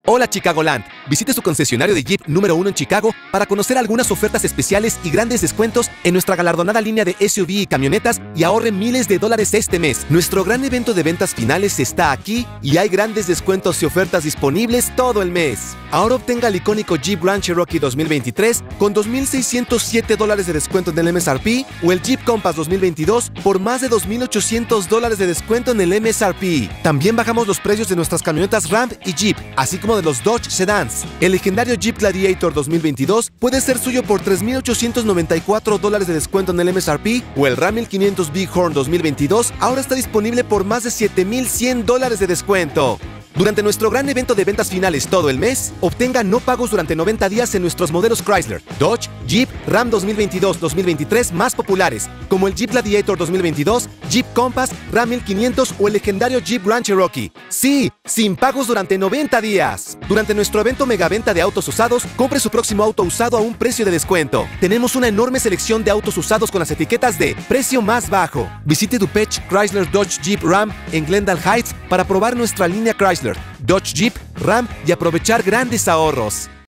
Hola Chicagoland, visite su concesionario de Jeep número 1 en Chicago para conocer algunas ofertas especiales y grandes descuentos en nuestra galardonada línea de SUV y camionetas y ahorre miles de dólares este mes. Nuestro gran evento de ventas finales está aquí y hay grandes descuentos y ofertas disponibles todo el mes. Ahora obtenga el icónico Jeep Grand Cherokee 2023 con $2,607 de descuento en el MSRP o el Jeep Compass 2022 por más de $2,800 de descuento en el MSRP. También bajamos los precios de nuestras camionetas Ram y Jeep, así como de los Dodge Sedans. El legendario Jeep Gladiator 2022 puede ser suyo por $3,894 de descuento en el MSRP o el Ram 1500 Bighorn 2022 ahora está disponible por más de $7,100 de descuento. Durante nuestro gran evento de ventas finales todo el mes, obtenga no pagos durante 90 días en nuestros modelos Chrysler, Dodge, Jeep, Ram 2022-2023 más populares, como el Jeep Gladiator 2022, Jeep Compass, Ram 1500 o el legendario Jeep Grand Cherokee. Sí, sin pagos durante 90 días. Durante nuestro evento megaventa de autos usados, compre su próximo auto usado a un precio de descuento. Tenemos una enorme selección de autos usados con las etiquetas de precio más bajo. Visite DuPage Chrysler Dodge Jeep Ram en Glendale Heights para probar nuestra línea Chrysler, Dodge Jeep, Ram y aprovechar grandes ahorros.